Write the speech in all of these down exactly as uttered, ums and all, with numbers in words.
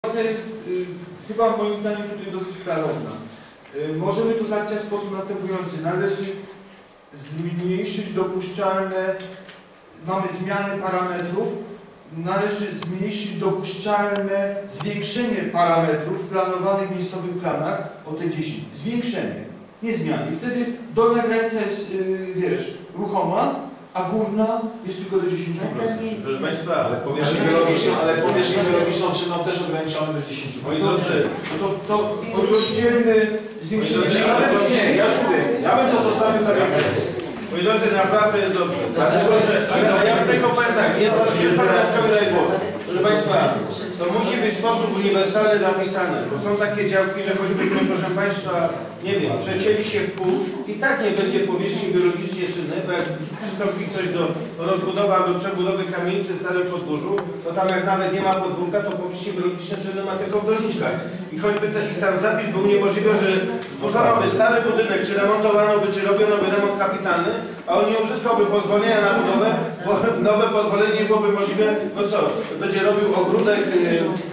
Sytuacja jest y, chyba moim zdaniem tutaj dosyć klarowna. Y, możemy to zapisać w sposób następujący. Należy zmniejszyć dopuszczalne, mamy zmianę parametrów, należy zmniejszyć dopuszczalne zwiększenie parametrów w planowanych miejscowych planach o te dziesięć. Zwiększenie, nie zmiany. I wtedy dolna granica jest, y, wiesz, ruchoma, a górna jest tylko do dziesięciu procent. Proszę Państwa, ale powierzchnię biologiczną, ale powierzchnię biologiczną trzymam też ograniczony do dziesięciu procent. moi drodzy, No to, to rozdzielmy zwiększenie. nie, ja już mówię, ja bym to zostawił tak jak jest. Moi drodzy, naprawdę jest dobrze. Dlatego, że ale ja tylko powiem tak, jest, jest Pan łaskawy daje głowę. Proszę Państwa, to musi być w sposób uniwersalny zapisany, bo są takie działki, że choćbyśmy, proszę Państwa, nie wiem, przecięli się w pół i tak nie będzie powierzchni biologicznie czynnej, bo jak przystąpi ktoś do rozbudowy albo przebudowy kamienicy w Starym Podgórzu, to tam jak nawet nie ma podwórka, to powierzchni biologiczne czynne ma tylko w doniczkach. I choćby ten, i ten zapis był uniemożliwiał, że zburzono by stary budynek, czy remontowano by, czy robiono by remont kapitalny, a on nie uzyskałby pozwolenia na budowę, bo nowe pozwolenie nie byłoby możliwe, no co, będzie robił ogródek, yy,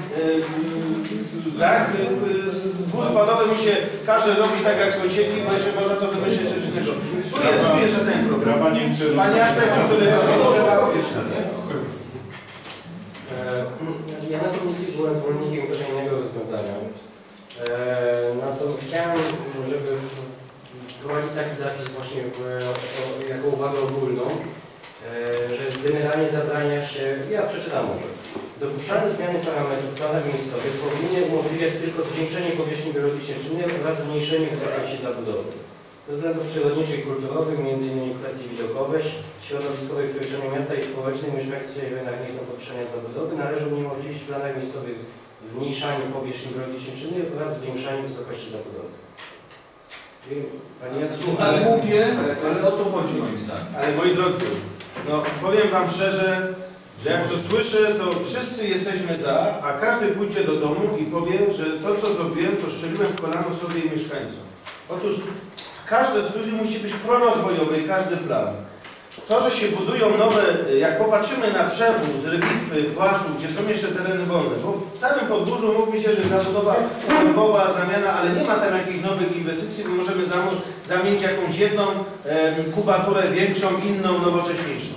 yy, dach, yy, dwuspadowy mu się każe robić tak jak sąsiedzi, bo jeszcze można to wymyślić coś innego. Tu jest, tu jeszcze ten problem. Pan Jacek, który jest ja na komisji byłem zwolennikiem trochę innego rozwiązania. Eee, no to chciałem, żeby wprowadzić taki zapis właśnie w, o, jako uwagę ogólną, eee, że generalnie zabrania się, ja przeczytam może, dopuszczalne zmiany parametrów w planach miejscowych powinny umożliwiać tylko zwiększenie powierzchni biologicznej czynnej oraz zmniejszenie wysokości zabudowy. Ze względów przyrodniczych i kulturowych, między innymi kwestii widokowych, środowiskowej przestrzeni miasta i społecznej, mieszkańcy nie chcą podwyższenia zabudowy, należy uniemożliwić w planach miejscowych zmniejszanie powierzchni biologicznej czynnej oraz zwiększanie wysokości zabudowy. Panie Jacku, Ale mówię, ale o to chodzi moim zdaniem. ale moi drodzy, no powiem Wam szczerze, że jak to słyszę, to wszyscy jesteśmy za, a każdy pójdzie do domu i powie, że to co zrobiłem, to szczeliłem w kolano sobie i mieszkańcom. Otóż każde studium musi być prorozwojowe i każdy plan. To, że się budują nowe, jak popatrzymy na przewóz, Rybitwy, Płaszów, gdzie są jeszcze tereny wolne, bo w całym Podgórzu mówi się, że zabudowa była zamiana, ale nie ma tam jakichś nowych inwestycji, bo możemy zamienić jakąś jedną e, kubaturę większą, inną, nowocześniejszą.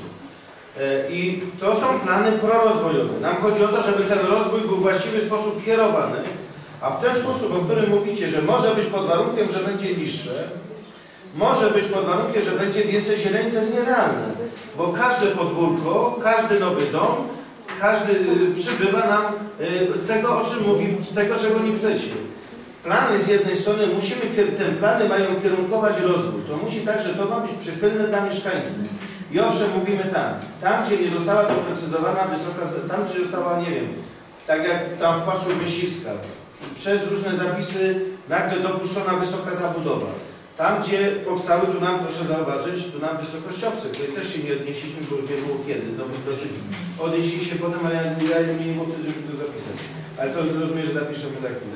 E, I to są plany prorozwojowe. Nam chodzi o to, żeby ten rozwój był w właściwy sposób kierowany, a w ten sposób, o którym mówicie, że może być pod warunkiem, że będzie niższe, może być pod warunkiem, że będzie więcej zieleni, to jest nierealne. Bo każde podwórko, każdy nowy dom, każdy y, przybywa nam y, tego, o czym mówimy, tego, czego nie chcecie. Plany z jednej strony, musimy, te plany mają kierunkować rozwój. To musi tak, że to ma być przychylne dla mieszkańców. I owszem, mówimy tam, tam gdzie nie została doprecyzowana wysoka, tam gdzie została, nie wiem, tak jak tam w Płaszczu Myśliwska, przez różne zapisy nagle dopuszczona wysoka zabudowa. Tam, gdzie powstały, tu nam, proszę zauważyć, tu nam wysokościowce, które też się nie odnieśliśmy, bo już nie było kiedy, do, do tych. Odnieśli się potem, ale ja, ja nie było wtedy, żeby to zapisać. Ale to rozumiem, że zapiszemy za chwilę.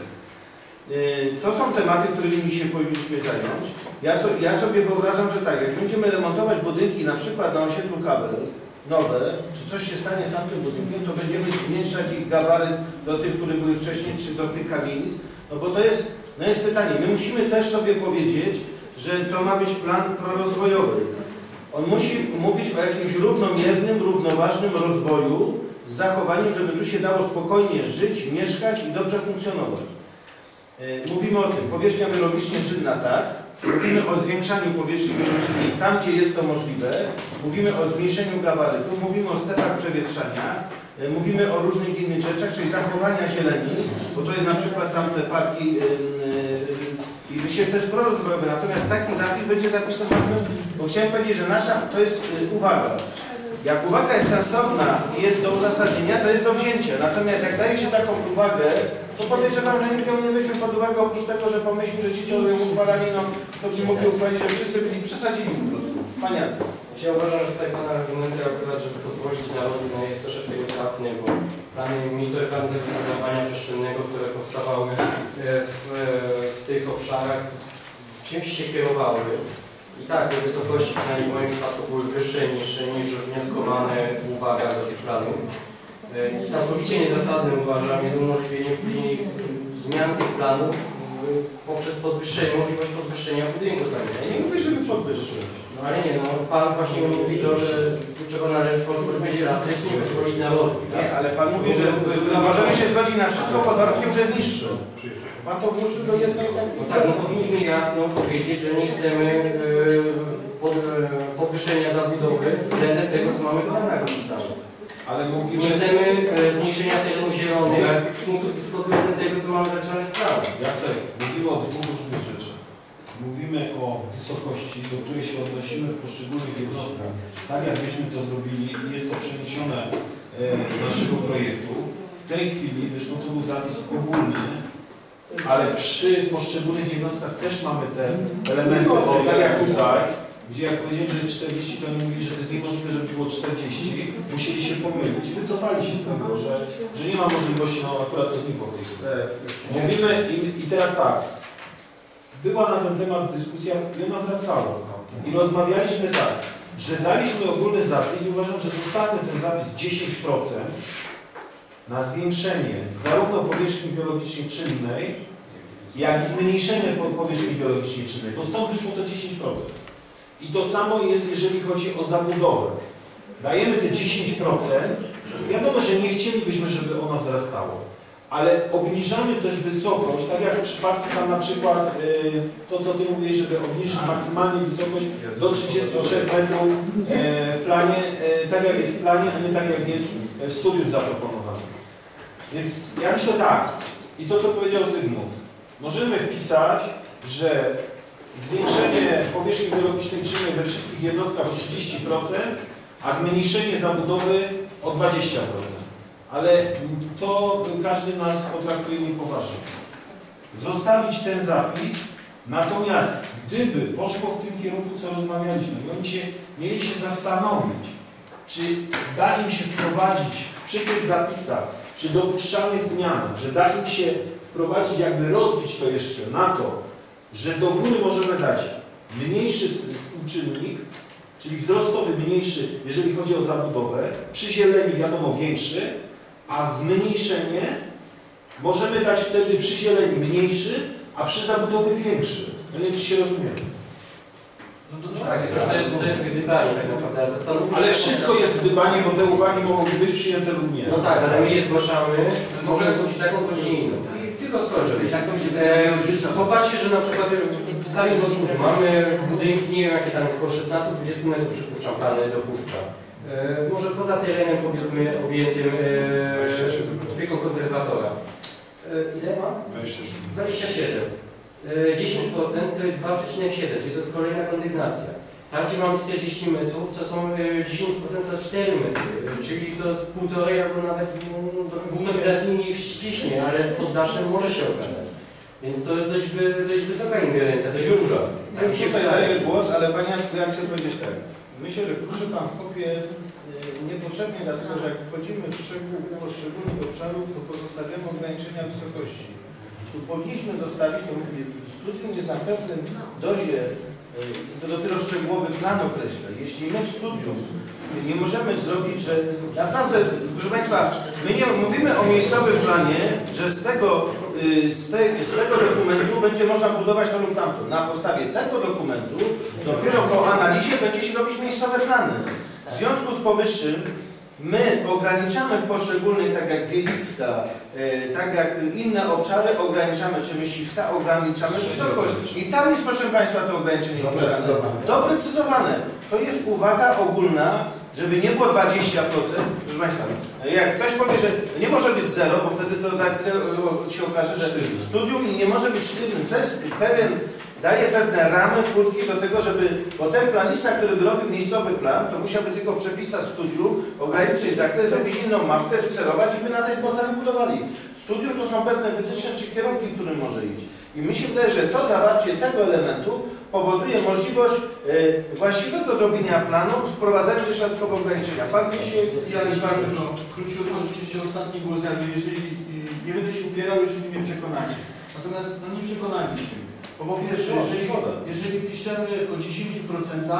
Yy, to są tematy, którymi się powinniśmy zająć. Ja, so, ja sobie wyobrażam, że tak, jak będziemy remontować budynki, na przykład na osiedlu Kabel, nowe, czy coś się stanie z tamtym budynkiem, to będziemy zmniejszać ich gabaryt do tych, które były wcześniej, czy do tych kamienic, no bo to jest, no jest pytanie. My musimy też sobie powiedzieć, że to ma być plan prorozwojowy. On musi mówić o jakimś równomiernym, równoważnym rozwoju z zachowaniem, żeby tu się dało spokojnie żyć, mieszkać i dobrze funkcjonować. Mówimy o tym, powierzchnia biologicznie czynna tak, mówimy o zwiększaniu powierzchni biologicznej tam, gdzie jest to możliwe, mówimy o zmniejszeniu gabarytów, mówimy o stepach przewietrzania, mówimy o różnych innych rzeczach, czyli zachowania zieleni, bo to jest na przykład tamte parki yy, yy, i myślę, że to jest prorozwojowe, natomiast taki zapis będzie zapisany, bo chciałem powiedzieć, że nasza, to jest yy, uwaga. Jak uwaga jest sensowna i jest do uzasadnienia, to jest do wzięcia. Natomiast jak daje się taką uwagę, to podejrzewam, że nikt ją nie weźmie pod uwagę, oprócz tego, że pomyśli, że ci, co ją uchwalali, no to by mogli uchwalić, że wszyscy byli przesadzili po prostu. Panie Jacek. Ja uważam, że tutaj Pana argumenty akurat, żeby pozwolić na rozwój, no jest troszeczkę nietrafny, bo plany, miejscowe plany zagospodarowania przestrzennego, które powstawały w, w tych obszarach, czymś się kierowały. I tak, te wysokości, przynajmniej w moim przypadku, były wyższe niż, niż wnioskowane uwaga do tych planów. E, Całkowicie niezasadne uważam jest umożliwienie później zmian tych planów e, poprzez podwyższenie, możliwość podwyższenia budynku. Tak? Ja nie mówię, żeby podwyższyć. No ale nie, no Pan właśnie mówi to, że trzeba należy pozwolić będzie elastycznie pozwolić na rozwój. Tak? Nie, ale Pan mówi, że możemy się zgodzić na wszystko pod warunkiem, że jest niższe. Pan to włóży do jednej takiej. No tak, no powinniśmy jasno powiedzieć, że nie chcemy e, pod, e, podwyższenia zabudowy względem tego, co mamy w planach opisane. Ale mówimy... Nie chcemy e, zmniejszenia terenów zielonych pod względem tego, co mamy zapisane w planach. Jacek, mówimy o dwóch różnych rzeczach. Mówimy o wysokości, do której się odnosimy w poszczególnych jednostkach. Tak jak myśmy to zrobili i jest to przeniesione e, z naszego projektu. W tej chwili, zresztą to był zapis ogólny, ale przy poszczególnych jednostkach też mamy te elementy, o, tak jak tutaj, gdzie jak powiedziałem, że jest czterdzieści, to oni mówili, że to jest niemożliwe, żeby było czterdzieści, musieli się pomylić i wycofali się z tego, że, że nie ma możliwości, no akurat to znikło w tej chwili. Mówimy i, i teraz tak, była na ten temat dyskusja i ona wracała i rozmawialiśmy tak, że daliśmy ogólny zapis i uważam, że zostawmy ten zapis dziesięć procent na zwiększenie zarówno powierzchni biologicznej czynnej, jak i zmniejszenie powierzchni biologicznej czynnej, bo stąd wyszło to dziesięć procent. I to samo jest, jeżeli chodzi o zabudowę. Dajemy te dziesięć procent, wiadomo, że nie chcielibyśmy, żeby ono wzrastało, ale obniżamy też wysokość, tak jak w przypadku tam na przykład y, to, co Ty mówiłeś, żeby obniżyć maksymalnie wysokość do trzydziestu trzech metrów y, w planie, y, tak jak jest w planie, a nie tak jak jest w studium zaproponowane. Więc ja myślę tak, i to co powiedział Zygmunt, możemy wpisać, że zwiększenie powierzchni biologicznej czynnej we wszystkich jednostkach o trzydzieści procent, a zmniejszenie zabudowy o dwadzieścia procent. Ale to każdy nas potraktuje niepoważnie. Zostawić ten zapis, natomiast gdyby poszło w tym kierunku, co rozmawialiśmy, i oni się, mieli się zastanowić, czy da im się wprowadzić przy tych zapisach, przy dopuszczalnych zmianach, że da im się wprowadzić, jakby rozbić to jeszcze na to, że do góry możemy dać mniejszy współczynnik, czyli wzrostowy mniejszy, jeżeli chodzi o zabudowę, przy zieleni wiadomo większy, a zmniejszenie możemy dać wtedy przy zieleni mniejszy, a przy zabudowie większy. No nie wiem, czy się rozumiem. No to, tak, to jest, to jest gdybanie tak naprawdę. Ale wszystko jest gdybanie, bo te uwagi mogą być przyjęte lub nie. No tak, ale my je zgłaszamy, może zgłosić taką bądź inną. Tylko skończę. E, popatrzcie, że na przykład w stanie podwórzu mamy budynki, nie wiem jakie tam jest, około szesnaście do dwudziestu metrów przypuszczam, plany dopuszcza. E, może poza terenem powiedzmy objętym e, opieką konserwatora. E, ile ma? dwadzieścia siedem. E, dziesięć procent to jest dwa przecinek siedem, czyli to jest kolejna kondygnacja. Tam gdzie mamy czterdzieści metrów, to są dziesięć procent to cztery metry, czyli to jest półtorej albo nawet półtorej nie ściśnie, ale z poddaszem może się okazać. Więc to jest dość, dość wysoka ingerencja, dość duża. Ja już tutaj daję głos, ale Panie Jacku, ja chcę powiedzieć tak. Myślę, że kruszy Pan kopię niepotrzebnie, dlatego że jak wchodzimy w szczegół poszczególnych obszarów, to pozostawiamy ograniczenia wysokości. Tu powinniśmy zostawić, to mówię, studium jest na pewnym dozie, to dopiero szczegółowy plan określa. Jeśli my w studium nie możemy zrobić, że naprawdę, proszę Państwa, my nie mówimy o miejscowym planie, że z tego, z, te, z tego dokumentu będzie można budować to lub tamto. Na podstawie tego dokumentu dopiero po analizie będzie się robić miejscowe plany. W związku z powyższym my ograniczamy w poszczególnych, tak jak Wielicka, tak jak inne obszary, ograniczamy, czy Myśliwska, ograniczamy wysokość. I tam jest, proszę Państwa, to ograniczenie doprecyzowane. To jest uwaga ogólna, żeby nie było dwadzieścia procent. Proszę Państwa, jak ktoś powie, że nie może być zero, bo wtedy to tak się okaże, że studium nie może być sztywnym. To jest pewien, daje pewne ramy, furtki do tego, żeby, bo ten planista, który by robił miejscowy plan, to musiałby tylko przepisać studium, ograniczyć zakres, zrobić inną mapkę, skserować i by na tej podstawie budowali. Studium to są pewne wytyczne czy kierunki, w którym może iść. I mi się wydaje, że to zawarcie tego elementu powoduje możliwość e, właściwego zrobienia planu, wprowadzając jeszcze dodatkowe ograniczenia. Pan się... Ja już Pan no, króciutko, rzeczywiście ostatni głos, jakby jeżeli nie będę się upierał, jeżeli mnie przekonacie. Natomiast no, nie przekonaliście mnie. Bo po pierwsze, jeżeli, jeżeli piszemy o dziesięciu procentach,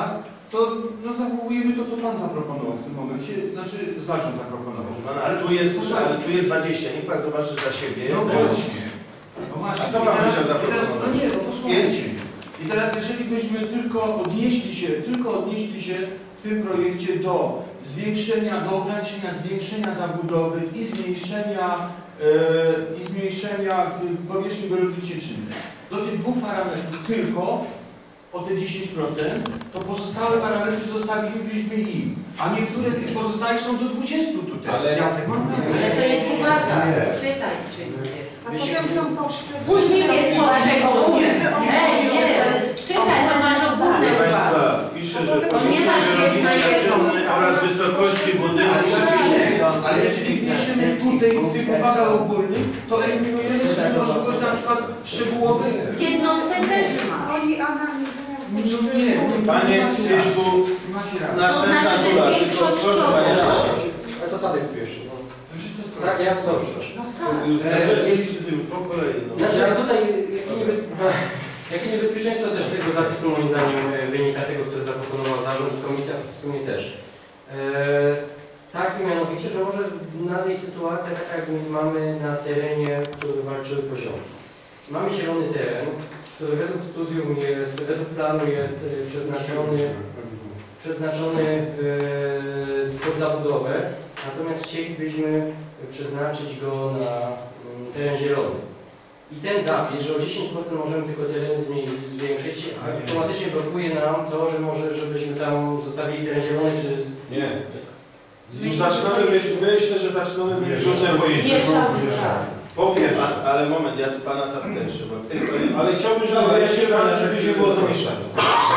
to no, zachowujemy to, co Pan zaproponował w tym momencie, znaczy zarząd zaproponował. Ale tu jest, ale tu jest dwadzieścia, niech Pan zobaczy za siebie. No właśnie. No właśnie. A co Pan I teraz, chciał i teraz, zaproponować? no nie, no posłuchajcie. I teraz jeżeli byśmy tylko odnieśli się, tylko odnieśli się w tym projekcie do zwiększenia, do ograniczenia zwiększenia zabudowy i zmniejszenia, yy, i zmniejszenia powierzchni biologicznie czynnej, do tych dwóch parametrów tylko, o te dziesięć procent, to pozostałe parametry zostawilibyśmy im. A niektóre z tych pozostałych są do dwudziestu tutaj. Ale- Jacek, mam Ale rację. to jest uwaga. Nie. Czytaj, czytaj. A potem są poszczególne. Później jest poszczególnie. Ej, nie, czytaj, to masz ogólne Proszę uwagi. Państwa, pisze, że nie powierzchnia masz biologiczna jednego. czynnej oraz wysokości budynku. Ale jeżeli wpiszemy tutaj w tych uwagach ogólnych, to eliminujemy sobie możliwość na przykład szczegółowych. W jednostce też ma. Oni analizują No nie, poszczególne. Panie Pieszku, Macie rację. następna To znaczy, że góra, tylko większość proszę to- Panie Radny. A co Tadek pierwszy? No. To wszystko jest Tak, proste. ja dobrze. No tak. Już nie licytujmy, po kolei. No. Znaczy, a tutaj jakie, niebez... jakie niebezpieczeństwo też z tego zapisu moim zdaniem e, wynika tego, który zaproponował zarząd i komisja w sumie też. E, takie mianowicie, że może nadejść sytuacja taka, jak mamy na terenie, który walczyły poziomy. Mamy zielony teren, który według studium jest, według planu jest e, przeznaczony, przeznaczony e, pod zabudowę, natomiast chcielibyśmy przeznaczyć go na mm, teren zielony. I ten zapis, że o dziesięć procent możemy tylko teren zmi- zwiększyć, automatycznie blokuje nam to, że może, żebyśmy tam zostawili teren zielony, czy... Nie. Już zaczynamy być, myślę, że zaczynamy mieć różne pojęcia. Mieszamy, tak. Po pierwsze, A, ale moment, ja tu Pana tak też, bo w tej sprawie... ale chciałbym, żeby wyjaśnić raz, żeby nie było zamieszania.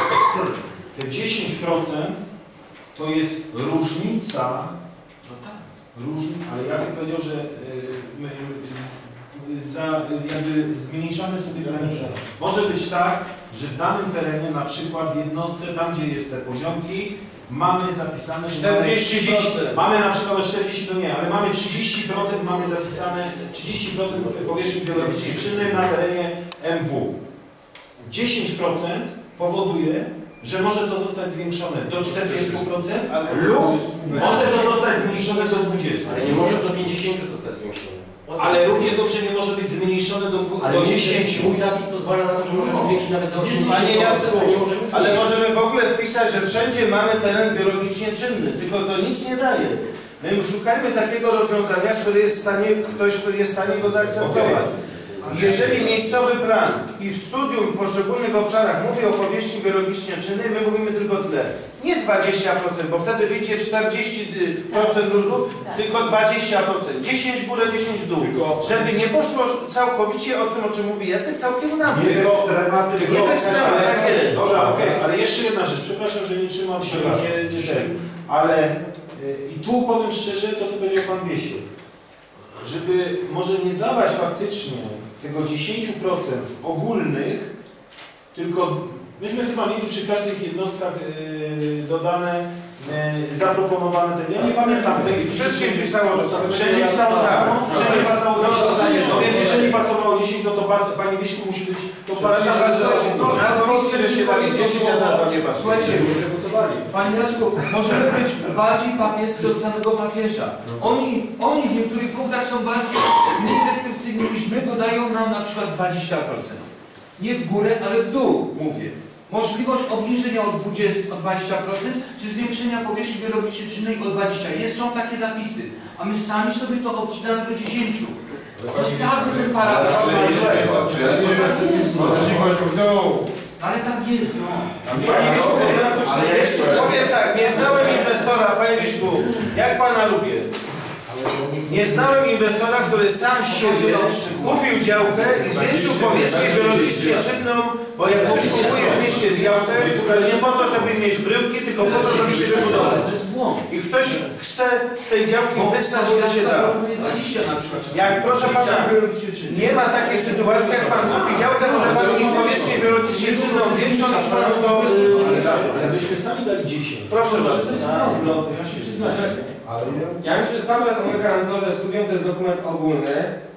Te dziesięć procent to jest różnica, No tak. różnica, ale Jacek powiedział, że y, my, y, za, jakby zmniejszamy sobie granicę. Może być tak, że w danym terenie, na przykład w jednostce, tam gdzie jest te poziomki, mamy zapisane, że mamy czterdzieści procent. Mamy na przykład o czterdzieści to nie, ale mamy trzydzieści procent, mamy zapisane trzydzieści procent powierzchni biologicznej czynnej na terenie M W. dziesięć procent powoduje, że może to zostać zwiększone do czterdziestu procent lub może to zostać zmniejszone do dwudziestu procent. Ale nie może do pięćdziesięciu zostać zwiększony. Ale równie dobrze nie może być zmniejszone do, dwu, do dziesięciu. Mój zapis pozwala na to, że możemy zwiększyć nawet do osiemdziesięciu procent. Panie Jacku, a nie możemy ale zmniejszyć. możemy w ogóle wpisać, że wszędzie mamy teren biologicznie czynny, tylko to nic nie daje. My szukajmy takiego rozwiązania, który jest w stanie, ktoś, który jest w stanie go zaakceptować. Jeżeli miejscowy plan i w studium w poszczególnych obszarach mówi o powierzchni biologicznie czynnej, my mówimy tylko tyle. Nie dwadzieścia procent, bo wtedy wyjdzie czterdzieści procent luzu, tylko dwadzieścia procent. dziesięć w górę, dziesięć w dół. Żeby nie poszło całkowicie o tym, o czym mówi Jacek, całkiem na Nie tylko ekstrematy, nie w ekstrematy, tak jest. Dobra, okej, ale jeszcze jedna rzecz, przepraszam, że nie trzymam się, nie, nie ten, ale y, i tu powiem szczerze to, co powiedział Pan Wiesiek, żeby może nie dawać faktycznie tego dziesięć procent ogólnych, tylko myśmy chyba mieli przy każdych jednostkach y, dodane, y, zaproponowane te, ja nie pamiętam w tej Wszystkie pisało to samo. Wszędzie pisało to samo, wszędzie pasowało dziesięć, No, no więc jeżeli pasowało dziesięć, no to pas, Panie Wieśku musi być, to pasować. No, na komisji, że się dali dziesięć, a nazwa nie pasuje. Słuchajcie, Panie Jacku, możemy być bardziej papiescy od samego papieża. Oni, oni w niektórych punktach są bardziej mniej restrykcyjni niż my, bo dają nam na przykład dwadzieścia procent. Nie w górę, ale w dół, mówię. Możliwość obniżenia od dwudziestu, o dwadzieścia procent, czy zwiększenia powierzchni biologicznej czynnej o dwadzieścia procent. Jest, są takie zapisy, a my sami sobie to obcinamy do dziesięciu. Zostawmy ten paragraf. Ale tak jest, no. Panie Wieszku, ale jeszcze powiem tak, nie znałem inwestora, Panie Wieszku, jak Pana lubię. Nie znałem inwestora, który sam z siebie kupił działkę i zwiększył powierzchnię biologicznie czynną, bo jak ktoś kupuje w mieście działkę, to nie po to, żeby mieć bryłki, tylko po to, żeby się wybudować. To jest błąd. I ktoś chce z tej działki wyssać, ile się da. dwadzieścia na przykład. Jak proszę Pana, nie ma takiej sytuacji, jak Pan kupi działkę, może Pan mieć powierzchnię biologicznie czynną większą niż Panu to wydarzy. Ale byśmy sami dali dziesięć. Proszę bardzo. Ja się przyznaję. Ja myślę, że cały czas mówię kalendarze studium to jest dokument ogólny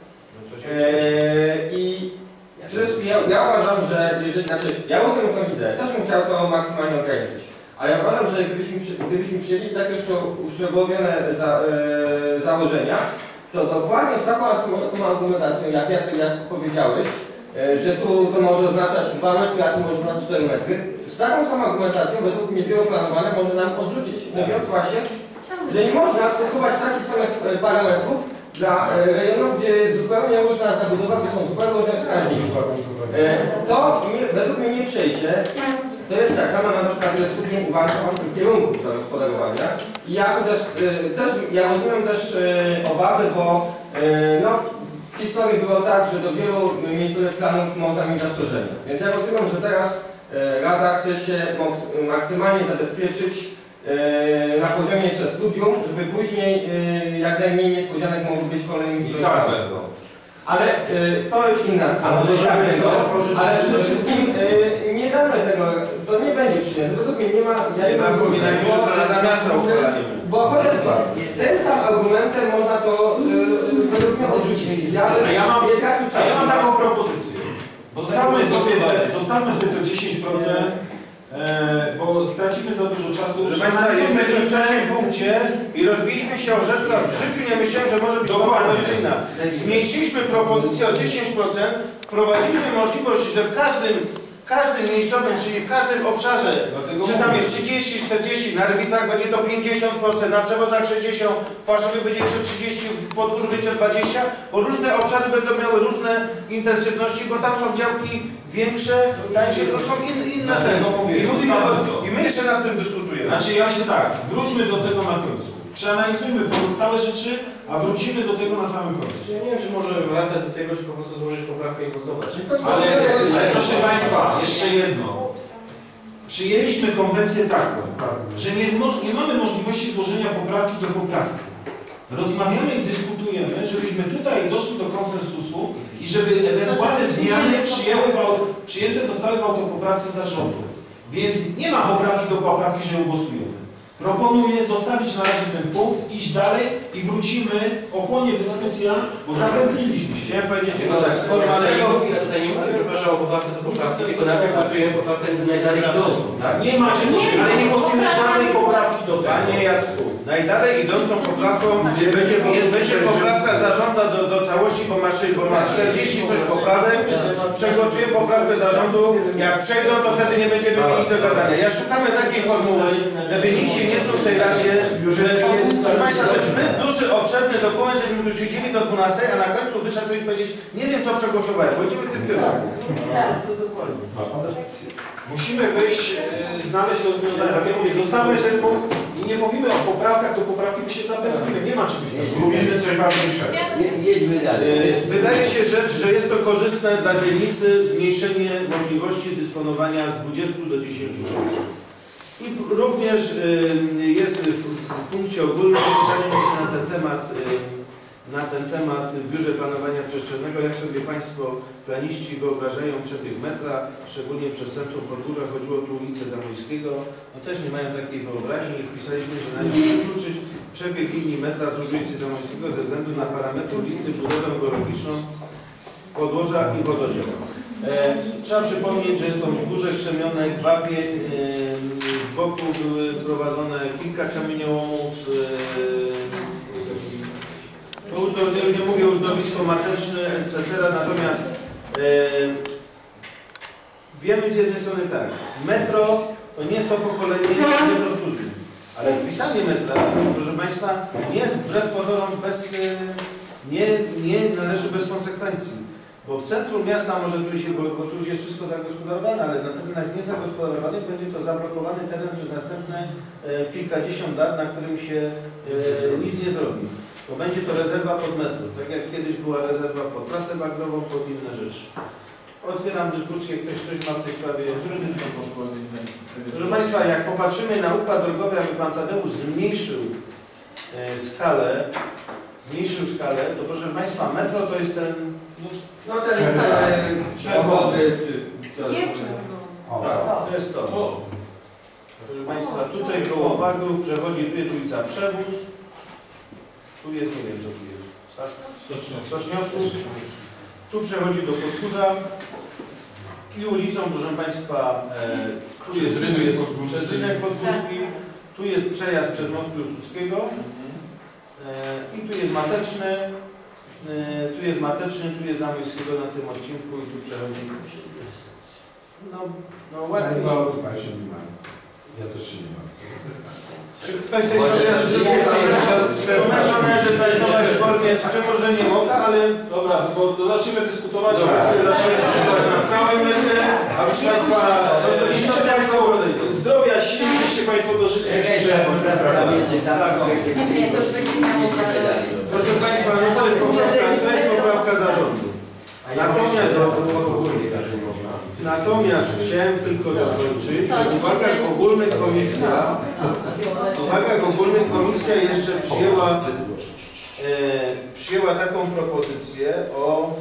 eee, i przecież ja, ja uważam, że jeżeli, znaczy ja ósmym to widzę, też bym chciał to maksymalnie ograniczyć, A ja uważam, że gdybyśmy, przy- gdybyśmy przyjęli takie uszczeg- uszczegółowione za, e, założenia, to dokładnie z taką samą- samą argumentacją, jak Jacek, Jacek powiedziałeś, e, że tu to może oznaczać dwa metry, a tu może oznaczać cztery metry, z taką samą argumentacją według mnie biuro planowane może nam odrzucić, mówiąc właśnie, że nie można stosować takich samych e, parametrów dla e, rejonów, gdzie jest zupełnie różna zabudowa, gdzie są zupełnie różne wskaźniki. E, to nie, według mnie nie przejdzie. To jest tak samo na wskazuje studium uwagi o kierunków zagospodarowania. I ja tu też, e, też ja rozumiem też e, obawy, bo e, no, w historii było tak, że do wielu miejscowych planów można mieć zastrzeżenia. Więc ja rozumiem, że teraz e, Rada chce się moks- maksymalnie zabezpieczyć e, na poziomie jeszcze studium, żeby później e, jak najmniej niespodzianek mogły być w kolejnym I miejscowych tak planach. będą. Ale y, to już inna sprawa, Ale że tak możemy tego, to pożyczyć- ale przede wszystkim y, nie damy tego, to nie będzie przyjęte. Według mnie nie ma, ja Nie nie mam zapominajmy, że to Rada Miasta uchwala, nie my. bo chociaż tym samym argumentem można to y, według mnie odrzucić. Ja, A ja mam, nie tracił a ja mam czasu. taką propozycję. Zostawmy sobie, zostawmy sobie to dziesięć procent, e, bo stracimy za dużo czasu. Proszę Państwa, jesteśmy w trzecim punkcie i rozbiliśmy się o rzecz, która w życiu nie myślałem, że może być kontrowersyjna. Zmniejszyliśmy propozycję o dziesięć procent, wprowadziliśmy możliwość, że w każdym, w każdym miejscowym, czyli w każdym obszarze, Dlatego czy tam mówię. jest trzydzieści, czterdzieści, na Rybicach będzie to pięćdziesiąt procent, na Przewozach sześćdziesiąt procent, w Paszowie będzie jeszcze trzydzieści procent, w Podgórzu będzie dwadzieścia procent, bo różne obszary będą miały różne intensywności, bo tam są działki większe, tańsze, to są in, inne te. Dlatego mówię, I, mówimy zostawmy o, to. I my jeszcze nad tym dyskutujemy. Znaczy ja myślę tak, wróćmy do tego na końcu. Przeanalizujmy pozostałe rzeczy, a wrócimy do tego na samym końcu. Ja nie wiem, czy może wracać do tego, czy po prostu złożyć poprawkę i głosować. Ale, ale proszę Państwa, jeszcze jedno. Przyjęliśmy konwencję taką, że nie, moż- nie mamy możliwości złożenia poprawki do poprawki. Rozmawiamy i dyskutujemy, żebyśmy tutaj doszli do konsensusu i żeby ewentualne zmiany przyjęły w, au- przyjęte zostały w autopoprawce zarządu. Więc nie ma poprawki do poprawki, że ją głosujemy. Proponuję zostawić na razie ten punkt, iść dalej i wrócimy, ochłonie dyskusja, bo zapętliliśmy się. Chciałem powiedzieć tylko tak, z Ale formalnego... ja tutaj nie mówię, że proszę o poprawce do poprawki, tylko najpierw głosujemy poprawkę najdalej idącą, tak? Nie ma czegoś, ale nie głosujemy żadnej poprawki do tego. Panie Jacku, najdalej idącą poprawką będzie, będzie poprawka zarządu do, do całości, bo ma, szy- bo ma czterdzieści coś poprawek. Przegłosuję poprawkę zarządu. Jak przejdą, to wtedy nie będziemy mieli nic do gadania. Ja szukamy takiej formuły, żeby nikt się nie czuł w tej Radzie, że jest, proszę Państwa, to jest zbyt duży, obszerny dokument, żebyśmy tu siedzieli do dwunastej, a na końcu wyszedł ktoś powiedzieć, nie wiem co przegłosowałem, pójdziemy w tym kierunku. Musimy wyjść, e, znaleźć rozwiązanie. Tak jak mówię, zostawmy ten punkt i nie mówimy o poprawkach do poprawki, by się zapętlimy. Nie ma czegoś takiego. Zgubimy coś ważniejszego. Jedźmy dalej. E, Wydaje się rzecz, że jest to korzystne dla dzielnicy zmniejszenie możliwości dysponowania z dwudziestu do dziesięciu procent. I p- również e, jest w, w punkcie ogólnym pytanie mi się na ten temat, e, na ten temat w Biurze Planowania Przestrzennego. Jak sobie Państwo planiści wyobrażają przebieg metra, szczególnie przez centrum Podgórza, chodziło tu o ulicę Zamojskiego, no też nie mają takiej wyobraźni i wpisaliśmy, że należy wykluczyć przebieg linii metra wzdłuż ulicy Zamojskiego ze względu na parametry ulicy, budowę geologiczną, podłoża i wododział. E, trzeba przypomnieć, że jest to wzgórze krzemione, wapień, e, z boku były prowadzone kilka kamieniołomów, e, to uzdo- ja już nie mówię uzdrowisko mateczne, et cetera. Natomiast e, wiemy z jednej strony tak, metro to nie jest to pokolenie, nie to studium. Ale wpisanie metra, proszę Państwa, nie jest wbrew pozorom bez, e, nie, nie należy bez konsekwencji. Bo w centrum miasta może tu się, bo, bo tu już jest wszystko zagospodarowane, ale na terenach niezagospodarowanych będzie to zablokowany teren przez następne e, kilkadziesiąt lat, na którym się e, nic nie zrobi. Bo będzie to rezerwa pod metro, tak jak kiedyś była rezerwa pod trasę bagrową, pod inne rzeczy. Otwieram dyskusję, ktoś coś ma w tej sprawie. Którym to poszło? Proszę Państwa, jak popatrzymy na układ drogowy, jakby Pan Tadeusz zmniejszył e, skalę, zmniejszył skalę, to proszę Państwa, metro to jest ten... No ten przewody, czy... Nie czerwony. Tak, to jest to. Proszę Państwa, tutaj koło Bagru przechodzi, tu jest ulica Przewóz, tu jest, nie wiem co tu jest, Saska? Stoczniowców. Tu przechodzi do Podgórza, i ulicą, proszę Państwa, e, tu jest rynek, jest przed rynek podgórski, tu jest przejazd przez most Piłsudskiego e, i tu jest Mateczny, e, tu jest Mateczny, tu jest Zamojskiego na tym odcinku i tu przechodzi. No, no łatwiej. Ja się nie mam. Ja też się nie mam. Czy ktoś tej że traktować w formie z przymurzeniem oka, ale... Dobra, bo to zaczniemy dyskutować, Dobra. zaczniemy dyskutować na całej mety, a proszę Państwa, życzę Państwu zdrowia, sił, byście Państwo dożyli dzisiejszego. Nie, to już będzie miało Proszę Państwa, no to jest poprawka, to jest poprawka zarządu. Natomiast, natomiast chciałem tylko dokończyć, że w uwagach ogólnych komisja, w uwagach ogólnych komisja jeszcze przyjęła, e, przyjęła taką propozycję o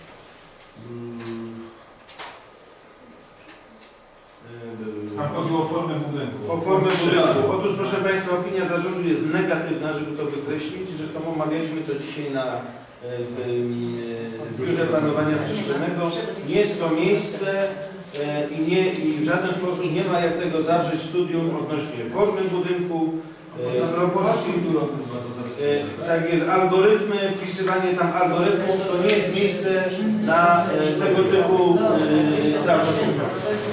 Tam chodziło o formę budynku. O formę budynku. Otóż, proszę Państwa, opinia zarządu jest negatywna, żeby to wykreślić. Zresztą omawialiśmy to dzisiaj na, w, w Biurze Planowania Przestrzennego. Nie jest to miejsce i, nie, i w żaden sposób nie ma jak tego zawrzeć studium odnośnie formy budynków, proporcji. Tak jest, algorytmy, wpisywanie tam algorytmów to nie jest miejsce na tego typu zapisy.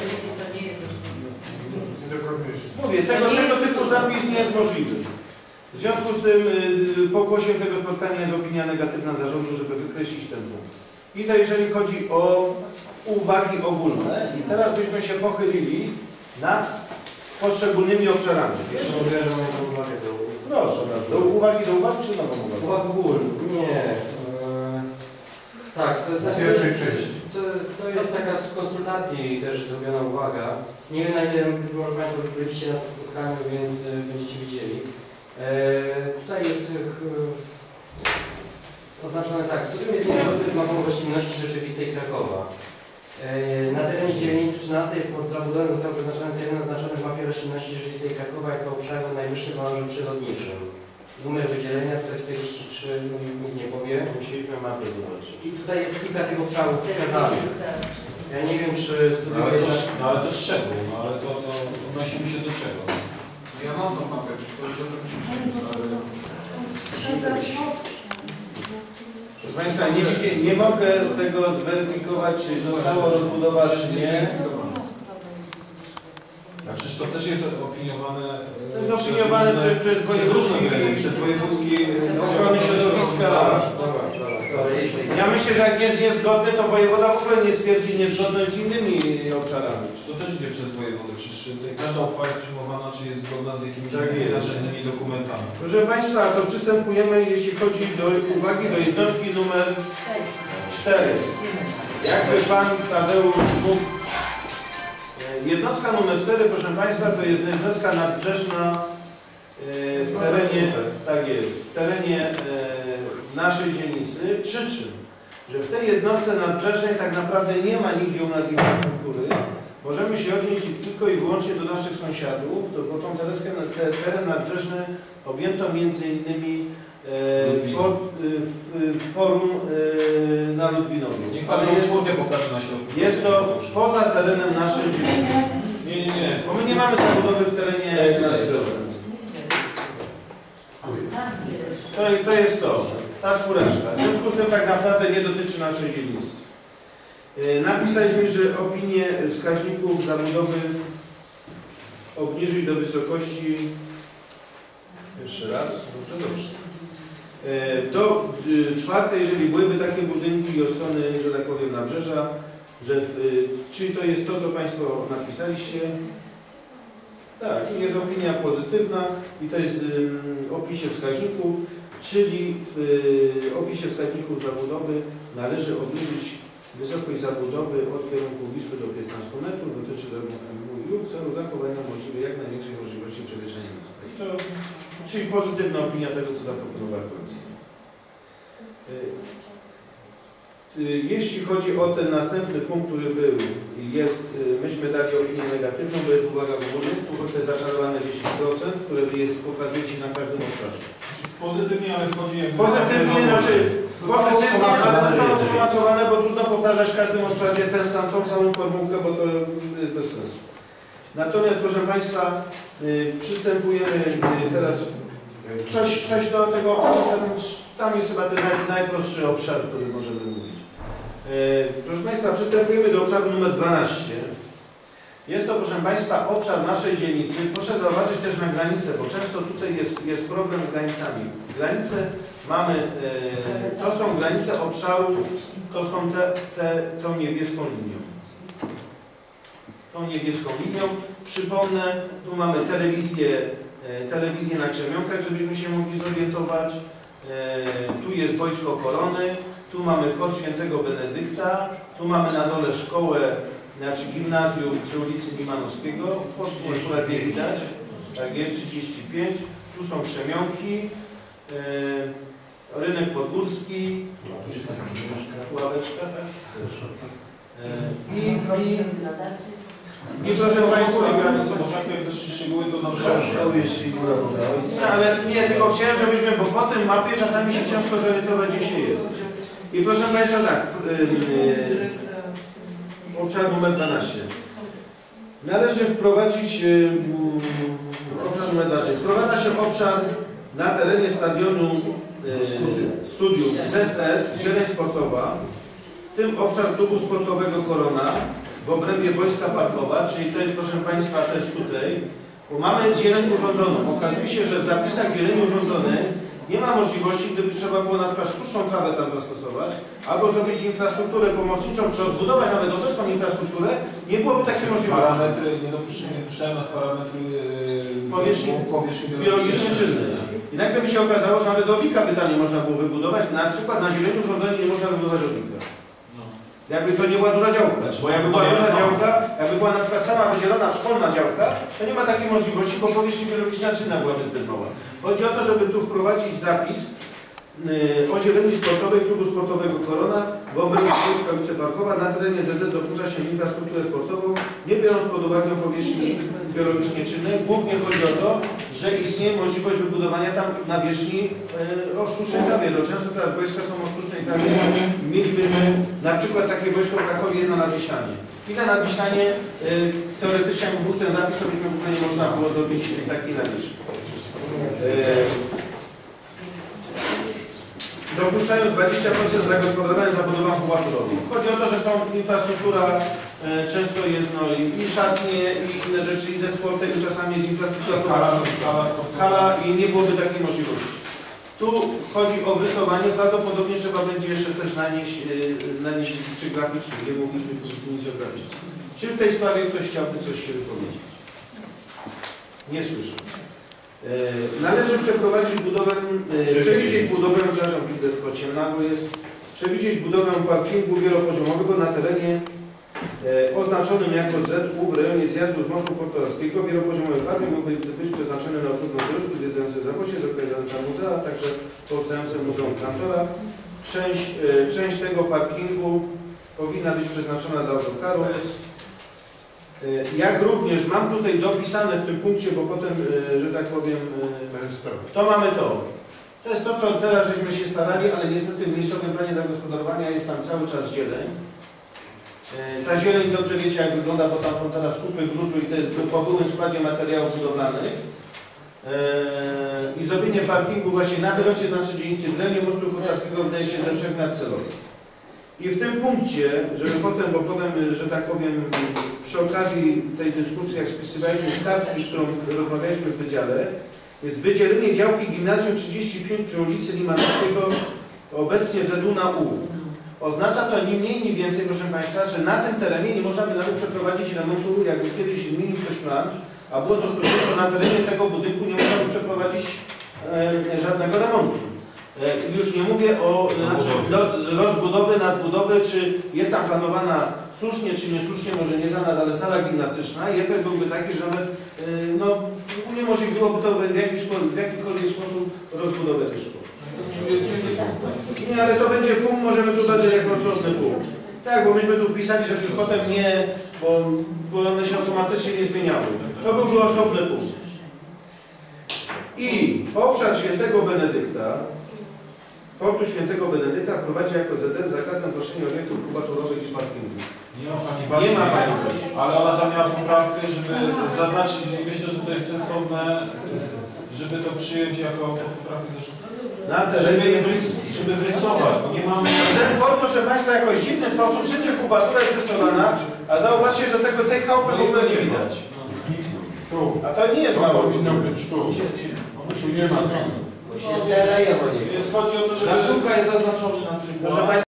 Mówię, tego, tego typu zapis nie jest możliwy. W związku z tym yy, pokłosiem tego spotkania jest opinia negatywna zarządu, żeby wykreślić ten punkt. I to jeżeli chodzi o uwagi ogólne. I teraz byśmy się pochylili nad poszczególnymi obszarami. Jeszcze odbieram moją uwagę do... Proszę, do uwagi do uwag czy nową uwagę? Uwag ogólnych. Nie. E, tak, to, znaczy, to, jest, to, to jest taka z konsultacji też zrobiona uwaga. Nie wiem, na ile może Państwo byliście na tym spotkaniu, więc e, będziecie widzieli. E, tutaj jest e, oznaczone tak, studium jest niezgodne z mapą roślinności rzeczywistej Krakowa. E, na terenie dzielnicy trzynastej pod zabudowę został wyznaczony teren oznaczony w mapie roślinności rzeczywistej Krakowa jako obszar o najwyższym walorze przyrodniczym. Numer wydzielenia, tutaj czterdzieści trzy, nic nie powie. Musieliśmy mapę zobaczyć. I tutaj jest kilka tych obszarów wskazanych. Ja nie wiem, czy studium... Ale to, no, ale to z czego? No, ale to, to odnosimy się do czego? Ja mam tą mapę, żeby Proszę Państwa, nie, widzę, nie mogę tego zweryfikować, czy zostało rozbudowane, czy nie. A przecież to też jest opiniowane... To jest opiniowane przez, przez wojewódzki, przez wojewódzki ochrony środowiska. Ja myślę, że jak jest niezgodny, to wojewoda w ogóle nie stwierdzi niezgodność z innymi obszarami. To też idzie przez wojewodę. Przecież każda uchwała jest przyjmowana, czy jest zgodna z jakimiś Tak jest. innymi dokumentami. Proszę Państwa, to przystępujemy, jeśli chodzi do uwagi do jednostki numer cztery. Jakby Pan Tadeusz mógł... Jednostka numer cztery, proszę Państwa, to jest jednostka nadbrzeżna w terenie, tak jest, w terenie naszej dzielnicy, przy czym, że w tej jednostce nadbrzeżnej tak naprawdę nie ma nigdzie u nas infrastruktury. Możemy się odnieść tylko i wyłącznie do naszych sąsiadów, to bo tą tereskę, te, teren nadbrzeżny objęto między innymi e, for, w, w forum e, na Ludwinowie. Niech Pan jest, pokaże na środku. jest to poza terenem naszej dzielnicy. Nie, nie, nie. Bo my nie mamy zabudowy w terenie nadbrzeżnym. To, to jest to, ta czwóreczka. W związku z tym tak naprawdę nie dotyczy naszej dzielnicy. Napisaliśmy, że opinię wskaźników zabudowy obniżyć do wysokości, jeszcze raz, dobrze, dobrze, do czwartej, jeżeli byłyby takie budynki od strony, że tak powiem, nabrzeża, że w, czyli to jest to, co Państwo napisaliście. Tak, i jest opinia pozytywna i to jest w opisie wskaźników, czyli w opisie wskaźników zabudowy należy obniżyć wysokość zabudowy od kierunku Wisły do piętnastu metrów, dotyczy zarówno M W I w celu zachowania możliwej, jak największej możliwości przemieszczania miasta. I to, czyli pozytywna opinia tego, co zaproponowała komisja. Jeśli chodzi o ten następny punkt, który był, jest, myśmy dali opinię negatywną, bo jest uwaga w ogóle, tu to jest zaczarowane dziesięć procent, które jest, pokazuje się na każdym obszarze. Pozytywnie, ale wchodzi... Pozytywnie, znaczy Pozytywnie, ale zostało sformatowane, bo trudno powtarzać w każdym obszarze tę sam, tą samą formułkę, bo to jest bez sensu. Natomiast, proszę Państwa, y, przystępujemy y, teraz coś, coś do tego obszaru, tam jest chyba ten naj, najprostszy obszar, który możemy mówić. Y, proszę Państwa, przystępujemy do obszaru numer dwanaście. Jest to, proszę Państwa, obszar naszej dzielnicy. Proszę zauważyć też na granicę, bo często tutaj jest, jest problem z granicami. Granice mamy, e, to są granice obszaru, to są te, te, tą niebieską linią. Tą niebieską linią. Przypomnę, tu mamy telewizję, e, telewizję na Krzemionkach, żebyśmy się mogli zorientować. E, tu jest Wojsko Korony, tu mamy Fort Świętego Benedykta, tu mamy na dole szkołę, znaczy gimnazjum przy ulicy Limanowskiego, akurat nie widać, tak jest, trzydzieści pięć, tu są Krzemionki, e, rynek podgórski, ławeczka, tak? E, i, i, i proszę Państwa, bo tak jak zeszli szczegóły, to na nie, ale nie, tylko chciałem, żebyśmy, bo po tym mapie czasami się ciężko zorientować, gdzie się jest. I proszę Państwa, tak, e, obszar numer dwanaście. Należy wprowadzić yy, obszar numer dwanaście. Wprowadza się obszar na terenie stadionu yy, studium Z S Zieleń Sportowa, w tym obszar klubu sportowego Korona w obrębie Wojska Parkowa, czyli to jest, proszę Państwa, to jest tutaj, bo mamy zieleń urządzoną. Okazuje się, że w zapisach zieleni urządzonej nie ma możliwości, gdyby trzeba było na przykład sztuczną trawę tam zastosować, albo zrobić infrastrukturę pomocniczą, czy odbudować nawet obecną infrastrukturę, nie byłoby takiej możliwości. Parametry, nie dopuszczałem, nie dopuszczałem nas parametry yy, powierzchni, powierzchni biologicznie czynnej. I nagle by się okazało, że nawet obika by tam nie można było wybudować, na przykład na zieleniu urządzeniu nie można wybudować obika. Jakby to nie była duża działka, bo jakby była duża działka, jakby była na przykład sama wydzielona szkolna działka, to nie ma takiej możliwości, bo powierzchni biologiczna czynna byłaby zbyt mała. Chodzi o to, żeby tu wprowadzić zapis yy, o zieleni sportowej klubu sportowego Korona w obrębie Wojska ulicy Parkowa. Na terenie Z S dopuszcza się infrastrukturę sportową, nie biorąc pod uwagę powierzchni biologicznie czynnej. Głównie chodzi o to, że istnieje możliwość wybudowania tam nawierzchni yy, o sztucznej trawie. No, często teraz wojska są o sztucznej trawie. Mielibyśmy na przykład takie wojsko w Krakowie jest na Nadwiślanie. I na Nadwiślanie yy, teoretycznie jakby był ten zapis, to byśmy w ogóle nie można było zrobić takiej nawierzchni. Dopuszczając dwadzieścia procent zagospodarowania zabudową pułapową. Chodzi o to, że są infrastruktura, e, często jest no, i, i szatnie, i inne rzeczy, i ze sportem, i czasami jest infrastruktura hala i nie byłoby takiej możliwości. Tu chodzi o rysowanie, prawdopodobnie trzeba będzie jeszcze też nanieść, e, nanieść przy graficznym, nie mówiliśmy nic o grafice. Czy w tej sprawie ktoś chciałby coś się wypowiedzieć? Nie słyszę. Należy przeprowadzić budowę, e, przewidzieć budowę, przepraszam, tylko ciemnago jest, przewidzieć budowę parkingu wielopoziomowego na terenie e, oznaczonym jako Z U w rejonie zjazdu z mostu portugalskiego. Wielopoziomowy parking mógłby być przeznaczony na obsługę turystów zwiedzających Zamoście, zorganizowane dla muzea, a także powstające Muzeum Kantora. Część, e, część tego parkingu powinna być przeznaczona dla autokarów. Jak również mam tutaj dopisane w tym punkcie, bo potem, że tak powiem, to mamy to. To jest to, co teraz żeśmy się starali, ale niestety w miejscowym planie zagospodarowania jest tam cały czas zieleń. Ta zieleń dobrze wiecie, jak wygląda, bo tam są teraz kupy gruzu i to jest po byłym składzie materiałów budowlanych. I zrobienie parkingu właśnie na wylocie z naszej dzielnicy w rejonie mostu Kurtarskiego wydaje się ze wszech miar celowe. I w tym punkcie, żeby potem, bo potem, że tak powiem, przy okazji tej dyskusji, jak spisywaliśmy skargi, którą rozmawialiśmy w wydziale, jest wydzielenie działki gimnazjum trzydzieści pięć przy ulicy Limanowskiego, obecnie Z U na U. Oznacza to ni mniej, ni więcej, proszę Państwa, że na tym terenie nie można by nawet przeprowadzić remontu, jakby kiedyś zmienił ktoś plan, a było to stosunkowo na terenie tego budynku nie można by przeprowadzić e, żadnego remontu. Już nie mówię o znaczy, do, rozbudowy, nadbudowy, czy jest tam planowana słusznie, czy niesłusznie, może nie za nas, ale sala gimnastyczna i efekt byłby taki, że nawet no, uniemożliwiłoby to w, jakiś, w jakikolwiek sposób rozbudowę tej szkoły. Nie, ale to będzie punkt, możemy tu dać jako osobny punkt. Tak, bo myśmy tu pisali, że już potem nie, bo, bo one się automatycznie nie zmieniały. To byłby osobny punkt. I obszar Świętego Benedykta Fortu Świętego Benedykta wprowadzi jako Z D zakaz noszenia obiektów kubaturowych i parkingów. Nie ma pani Nie Basi, ma pani. ale ona tam miała poprawkę, żeby zaznaczyć, i myślę, że to jest sensowne, żeby to przyjąć jako poprawkę zresztą. Na Żeby, terenie je wrys, żeby wrysować, bo nie mamy... ten fort, proszę Państwa, jakoś dziwny sposób, wszędzie kubatura jest rysowana, a zauważcie, że tego tej chałupy w ogóle nie widać. Tu. A to nie jest mało. Powinno być tu. Tu nie ma. Się zdaje, bo nie. Więc chodzi o to, żeby... Placówka jest zaznaczona na przykład. Proszę Państwa,